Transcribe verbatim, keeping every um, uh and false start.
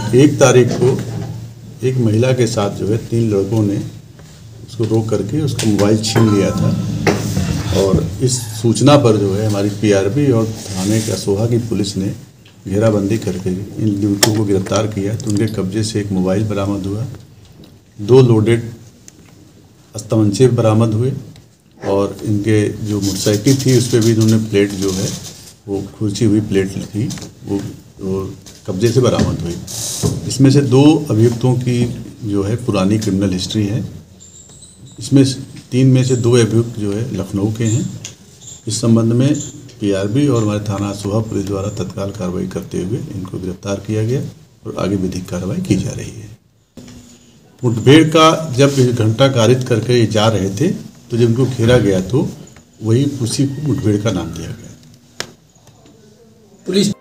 एक तारीख को एक महिला के साथ जो है तीन लड़कों ने उसको रोक करके उसका मोबाइल छीन लिया था और इस सूचना पर जो है हमारी पीआरबी और थाने के असोहा की पुलिस ने घेराबंदी करके इन युवकों को गिरफ्तार किया। तो उनके कब्जे से एक मोबाइल बरामद हुआ, दो लोडेड अस्तमंचे बरामद हुए और इनके जो मोटरसाइकिल थी उस पर भी इन्होंने प्लेट जो है वो खुर्ची हुई प्लेट थी वो, वो कब्जे से बरामद हुई। इसमें से दो अभियुक्तों की जो है पुरानी क्रिमिनल हिस्ट्री है। इसमें तीन में से दो अभियुक्त जो है लखनऊ के हैं। इस संबंध में पीआरबी और हमारे थाना असोहा पुलिस द्वारा तत्काल कार्रवाई करते हुए इनको गिरफ्तार किया गया और आगे विधिक कार्रवाई की जा रही है। मुठभेड़ का जब घंटा कारित करके ये जा रहे थे तो जब इनको घेरा गया तो वही उसी को मुठभेड़ का नाम दिया गया। पुलिस